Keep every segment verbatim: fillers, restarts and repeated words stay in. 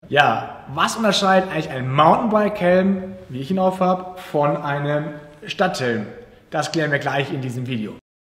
Ja, was unterscheidet eigentlich ein Mountainbike-Helm, wie ich ihn auf habe, von einem Stadthelm? Das klären wir gleich in diesem Video.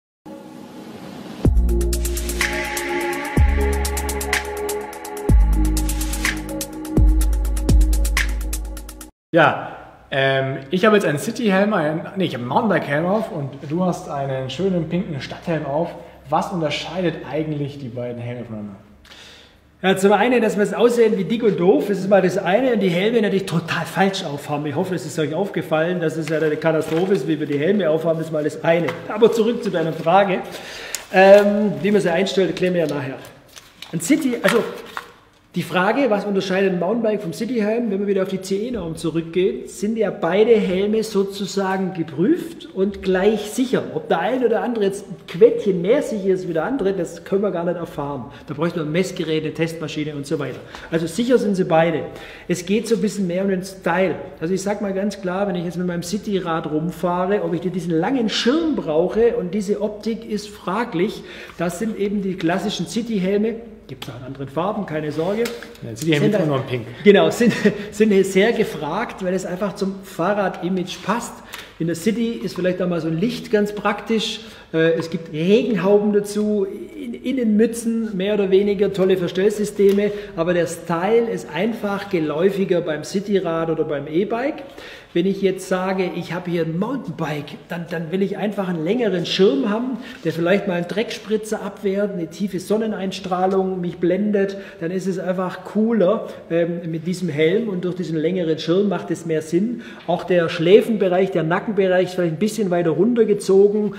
Ja, ähm, ich habe jetzt einen City-Helm, einen, nee, ich habe einen Mountainbike-Helm auf und du hast einen schönen pinken Stadthelm auf. Was unterscheidet eigentlich die beiden Helme voneinander? Ja, zum einen, dass wir es aussehen wie dick und doof, das ist mal das eine, und die Helme natürlich total falsch aufhaben. Ich hoffe, es ist euch aufgefallen, dass es ja eine Katastrophe ist, wie wir die Helme aufhaben, das ist mal das eine. Aber zurück zu deiner Frage, ähm, wie man sie einstellt, erklären wir ja nachher. Ein City, also die Frage, was unterscheidet ein Mountainbike vom Cityhelm, wenn wir wieder auf die C E-Norm zurückgehen, sind ja beide Helme sozusagen geprüft und gleich sicher. Ob der eine oder andere jetzt ein Quäntchen mehr sicher ist wie der andere, das können wir gar nicht erfahren. Da bräuchte man Messgeräte, Testmaschine und so weiter. Also sicher sind sie beide. Es geht so ein bisschen mehr um den Style. Also ich sage mal ganz klar, wenn ich jetzt mit meinem Cityrad rumfahre, ob ich diesen langen Schirm brauche, und diese Optik ist fraglich. Das sind eben die klassischen Cityhelme. Gibt es auch in anderen Farben, keine Sorge. Ja, sind die Helme nur in Pink. Genau, sind, sind sehr gefragt, weil es einfach zum Fahrrad-Image passt. In der City ist vielleicht auch mal so ein Licht ganz praktisch. Es gibt Regenhauben dazu, Innenmützen, mehr oder weniger tolle Verstellsysteme. Aber der Style ist einfach geläufiger beim Cityrad oder beim E-Bike. Wenn ich jetzt sage, ich habe hier ein Mountainbike, dann, dann will ich einfach einen längeren Schirm haben, der vielleicht mal einen Dreckspritzer abwehrt, eine tiefe Sonneneinstrahlung mich blendet. Dann ist es einfach cooler ähm, mit diesem Helm, und durch diesen längeren Schirm macht es mehr Sinn. Auch der Schläfenbereich, der Nackenbereich ist vielleicht ein bisschen weiter runtergezogen.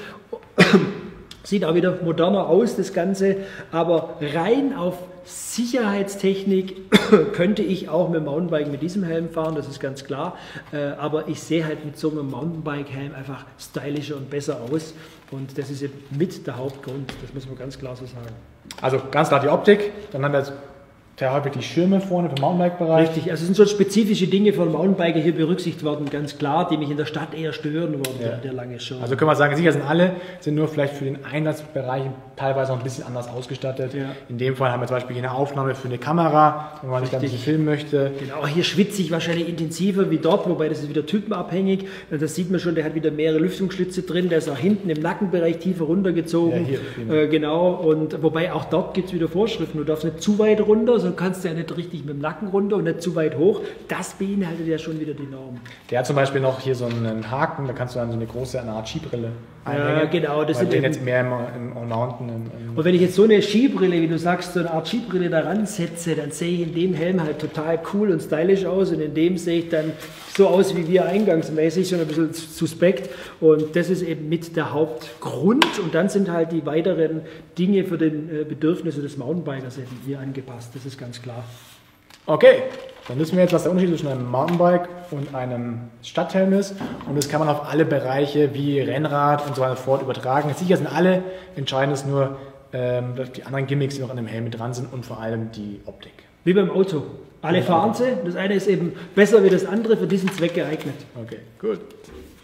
Sieht auch wieder moderner aus, das Ganze, aber rein auf Sicherheitstechnik könnte ich auch mit dem Mountainbike mit diesem Helm fahren, das ist ganz klar, aber ich sehe halt mit so einem Mountainbike-Helm einfach stylischer und besser aus, und das ist eben mit der Hauptgrund, das muss man ganz klar so sagen. Also ganz klar die Optik, dann haben wir jetzt sehr häufig die Schirme vorne für den Mountainbike-Bereich. Richtig, also es sind so spezifische Dinge von Mountainbiker hier berücksichtigt worden, ganz klar, die mich in der Stadt eher stören würden, ja. der, der lange Schirm. Also können wir sagen, sicher sind alle, sind nur vielleicht für den Einsatzbereich teilweise noch ein bisschen anders ausgestattet. Ja. In dem Fall haben wir zum Beispiel hier eine Aufnahme für eine Kamera, wenn man sich da ein bisschen filmen möchte. Genau, hier schwitze ich wahrscheinlich intensiver wie dort, wobei das ist wieder typenabhängig. Das sieht man schon, der hat wieder mehrere Lüftungsschlitze drin, der ist auch hinten im Nackenbereich tiefer runtergezogen. Ja, hier, äh, genau, und wobei auch dort gibt es wieder Vorschriften, du darfst nicht zu weit runter, so kannst du ja nicht richtig mit dem Nacken runter und nicht zu weit hoch. Das beinhaltet ja schon wieder die Norm. Der hat zum Beispiel noch hier so einen Haken, da kannst du dann so eine große, eine Art Skibrille einhängen. Ja, genau. Das sind den jetzt mehr im, im Mountain. Im, im und wenn ich jetzt so eine Skibrille, wie du sagst, so eine Art Skibrille da ransetze, dann sehe ich in dem Helm halt total cool und stylisch aus, und in dem sehe ich dann so aus wie wir eingangsmäßig, schon ein bisschen suspekt, und das ist eben mit der Hauptgrund, und dann sind halt die weiteren Dinge für den Bedürfnisse des Mountainbikers eben hier angepasst, das ist ganz klar. Okay, dann wissen wir jetzt, was der Unterschied zwischen einem Mountainbike und einem Stadthelm ist, und das kann man auf alle Bereiche wie Rennrad und so weiter fort übertragen. Sicher sind alle, entscheidend ist nur ähm, die anderen Gimmicks, die noch an dem Helm mit dran sind, und vor allem die Optik. Wie beim Auto. Alle fahren sie, das eine ist eben besser wie das andere, für diesen Zweck geeignet. Okay, gut.